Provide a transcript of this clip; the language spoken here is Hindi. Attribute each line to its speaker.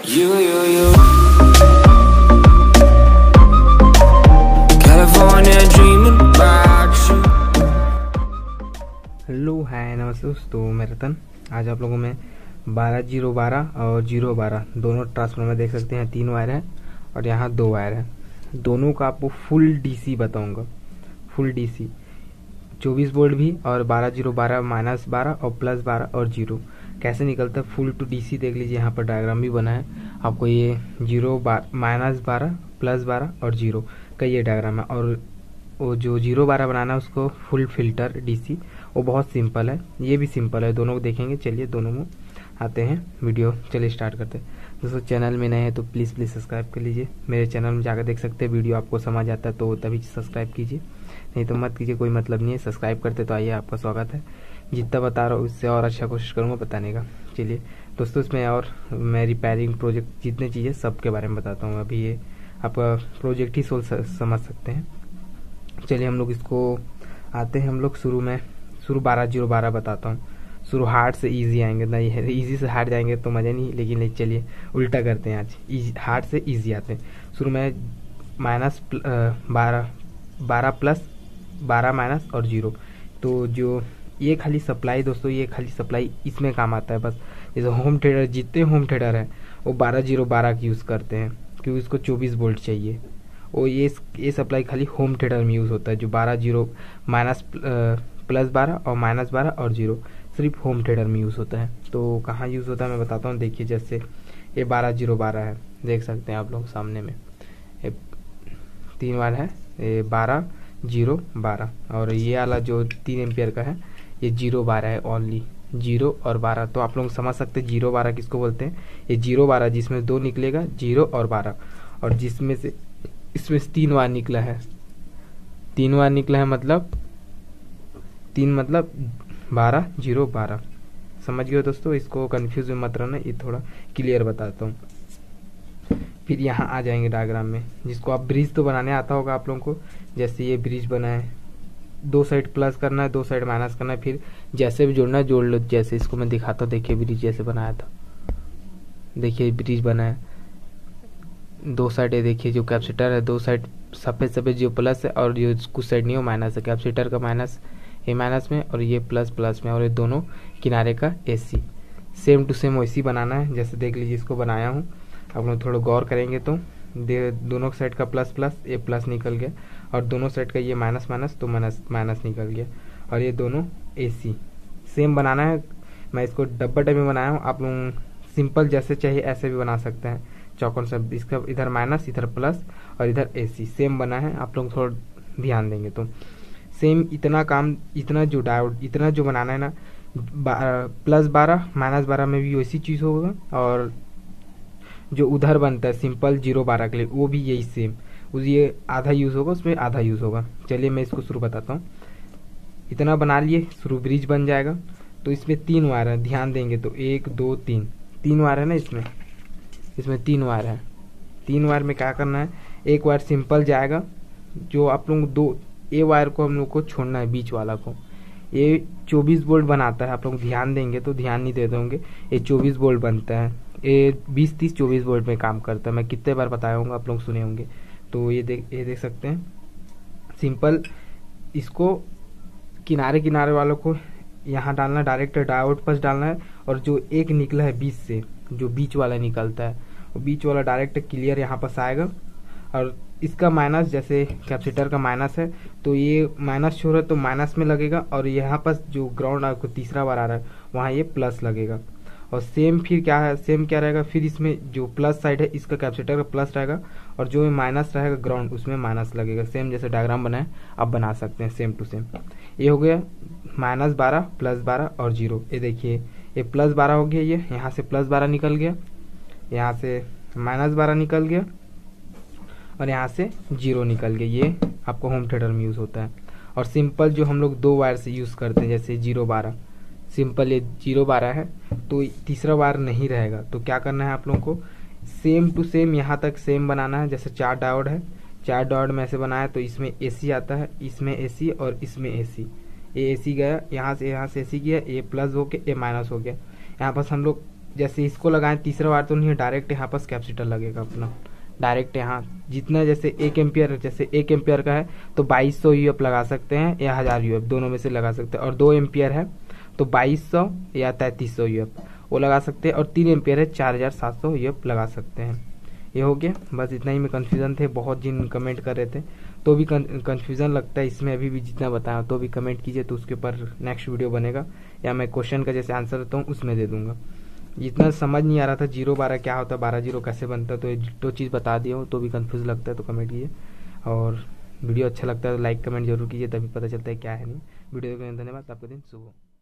Speaker 1: You. California dreaming about you.
Speaker 2: Hello hi नमस्ते दोस्तों, मैं रतन। आज आप लोगों में 12-0-12 और 0-12 दोनों ट्रांसफार्मर देख सकते हैं। 3 वायर है और यहाँ 2 वायर है। दोनों का आपको फुल डीसी बताऊंगा। फुल डीसी 24 वोल्ट भी और 12-0-12 -12 और +12 और 0 कैसे निकलता है फुल टू डीसी देख लीजिए। यहाँ पर डायग्राम भी बना है आपको। ये -12 +12 और 0 का ये डायग्राम है। और वो जो 0-12 बनाना है उसको फुल फिल्टर डीसी, वो बहुत सिंपल है। ये भी सिंपल है, दोनों को देखेंगे। चलिए दोनों में आते हैं वीडियो। चलिए स्टार्ट करते हैं। दोस्तों चैनल में नए हैं तो प्लीज़ सब्सक्राइब कर लीजिए। मेरे चैनल में जाकर देख सकते हैं। वीडियो आपको समझ आता है तो तभी सब्सक्राइब कीजिए, नहीं तो मत कीजिए, कोई मतलब नहीं है। सब्सक्राइब करते तो आइए, आपका स्वागत है। जितना बता रहा हूँ उससे और अच्छा कोशिश करूँगा बताने का। चलिए दोस्तों, इसमें और मैं रिपेयरिंग प्रोजेक्ट जितने चीज़ें सब के बारे में बताता हूँ। अभी ये आपका प्रोजेक्ट ही समझ सकते हैं। चलिए हम लोग इसको आते हैं। हम लोग शुरू 12-0-12 बताता हूँ। शुरू हार्ड से इजी आएंगे, नहीं है इजी से हार्ड जाएंगे तो मज़ा नहीं। लेकिन चलिए उल्टा करते हैं आज, हार्ड से इजी आते हैं। शुरू में -12 और 0। तो जो ये खाली सप्लाई दोस्तों, ये खाली सप्लाई इसमें काम आता है बस। जैसे होम थिएटर, जितने होम थिएटर हैं वो 12-0-12 की यूज़ करते हैं क्योंकि उसको 24 वोल्ट चाहिए। और ये सप्लाई खाली होम थिएटर में यूज़ होता है। जो 12-0 +12 और -12 और 0 सिर्फ होम थिएटर में यूज़ होता है। तो कहाँ यूज़ होता है मैं बताता हूँ। देखिए जैसे ये 12-0-12 है, देख सकते हैं आप लोग सामने में। 3 वायर है, ये 12-0-12। और ये वाला जो 3 एम्पियर का है ये 0-12 है, ओनली 0 और 12। तो आप लोग समझ सकते हैं 0-12 किसको बोलते हैं। ये 0-12 जिसमें 2 निकलेगा, 0 और 12। और जिसमें से इसमें 3 वायर निकला है, 3 वायर निकला है मतलब 3 मतलब 12-0-12। समझ गए दोस्तों। इसको कंफ्यूज मत रहना, ये थोड़ा क्लियर बताता हूँ। फिर यहाँ आ जाएंगे डायग्राम में, जिसको आप ब्रिज तो बनाने आता होगा आप लोगों को। जैसे ये ब्रिज बना है, 2 साइड प्लस करना है, 2 साइड माइनस करना है। फिर जैसे भी जोड़ना है जोड़ लो। जैसे इसको मैं दिखाता हूँ, देखिए ब्रिज जैसे बनाया था। देखिए ब्रिज बना है, 2 साइड है। देखिए जो कैपेसिटर है 2 साइड सफ़ेद जो प्लस है और जो कुछ साइड नहीं हो माइनस है। कैपेसिटर का माइनस, ये माइनस में और ये प्लस में। और ये दोनों किनारे का एसी सेम टू सेम वैसी बनाना है। जैसे देख लीजिए इसको बनाया हूँ। आप लोग थोड़ा गौर करेंगे तो दोनों साइड का प्लस ये प्लस निकल गया। और दोनों साइड का ये माइनस तो माइनस निकल गया। और ये दोनों एसी सेम बनाना है। मैं इसको डब्बा टाइप में बनाया हूँ। आप लोग सिंपल जैसे चाहिए ऐसे भी बना सकते हैं। चौकोन सब इसका इधर माइनस इधर प्लस और इधर एसी सेम बना है। आप लोग थोड़ा ध्यान देंगे तो सेम इतना काम, इतना जो डायोड, इतना जो बनाना है ना, +12 -12 में भी वैसी चीज़ होगा। और जो उधर बनता है सिंपल 0-12 के लिए, वो भी यही सेम। ये आधा यूज़ होगा, उसमें आधा यूज़ होगा। चलिए मैं इसको शुरू बताता हूँ। इतना बना लिए, शुरू ब्रिज बन जाएगा। तो इसमें 3 वायर है, ध्यान देंगे तो 1 2 3 वायर है ना। इसमें 3 वायर है। 3 वायर में क्या करना है, एक वायर सिंपल जाएगा। जो आप लोग ये वायर को हम लोग को छोड़ना है, बीच वाला को। ये 24 वोल्ट बनाता है। आप लोग ध्यान देंगे तो, ध्यान नहीं देते होंगे, ये 24 वोल्ट बनता है। ये 20-30-24 वोल्ट में काम करता है। मैं कितने बार बताया हूँ, आप लोग सुने होंगे। तो ये देख सकते हैं सिंपल। इसको किनारे वालों को यहाँ डालना, डायरेक्ट डायोड पास डालना है। और जो एक निकला है बीच से, जो बीच वाला निकलता है, वो बीच वाला डायरेक्ट क्लियर यहाँ पास आएगा। और इसका माइनस, जैसे कैपेसिटर का माइनस है तो ये माइनस छोड़ रहा है तो माइनस में लगेगा। और यहाँ पास जो ग्राउंड आपको तीसरा बार आ रहा है वहाँ ये प्लस लगेगा। और सेम फिर क्या है, सेम क्या रहेगा, फिर इसमें जो प्लस साइड है इसका कैपेसिटर का प्लस रहेगा। और जो माइनस रहेगा ग्राउंड, उसमें माइनस लगेगा। सेम जैसे डायग्राम बनाए आप बना सकते हैं, सेम टू सेम। ये हो गया -12 +12 और 0। ये देखिए ये +12 हो गया। ये यहाँ से +12 निकल गया, यहाँ से -12 निकल गया और यहाँ से 0 निकल गया। ये आपको होम थिएटर में यूज़ होता है। और सिंपल जो हम लोग 2 वायर से यूज़ करते हैं, जैसे 0-12 सिंपल, ये 0-12 है तो तीसरा वायर नहीं रहेगा। तो क्या करना है आप लोगों को, सेम टू सेम यहाँ तक सेम बनाना है। जैसे 4 डायोड है, 4 डायोड में ऐसे बनाया तो इसमें एसी आता है, इसमें एसी और इसमें एसी। ये एसी गया, यहाँ से एसी गया, ये प्लस हो गया, ये माइनस हो गया। यहाँ पर हम लोग जैसे इसको लगाएं तीसरा वायर तो नहीं, डायरेक्ट यहाँ पर कैपेसिटर लगेगा अपना, डायरेक्ट यहाँ जितना, जैसे 1 एम्पियर, जैसे 1 एम्पियर का है तो 2200 यूएफ लगा सकते हैं या 1000 यूएफ, दोनों में से लगा सकते हैं। और 2 एम्पियर है तो 2200 या 3300 यूएफ वो लगा सकते हैं। और 3 एम्पियर है 4700 यूएफ लगा सकते हैं। ये हो गया, बस इतना ही में कन्फ्यूज़न थे, बहुत जिन कमेंट कर रहे थे तो भी कन्फ्यूज़न लगता है इसमें अभी भी जितना बताया, तो भी कमेंट कीजिए तो उसके ऊपर नेक्स्ट वीडियो बनेगा, या मैं क्वेश्चन का जैसे आंसर देता हूँ उसमें दे दूंगा। जितना समझ नहीं आ रहा था 0-12 क्या होता है, 12-0 कैसे बनता है, तो ये दो चीज़ बता दिया हो तो भी कन्फ्यूज़ लगता है तो कमेंट कीजिए। और वीडियो अच्छा लगता है तो लाइक कमेंट जरूर कीजिए, तभी पता चलता है क्या है नहीं। वीडियो देखने के लिए धन्यवाद, आपका दिन शुभ हो।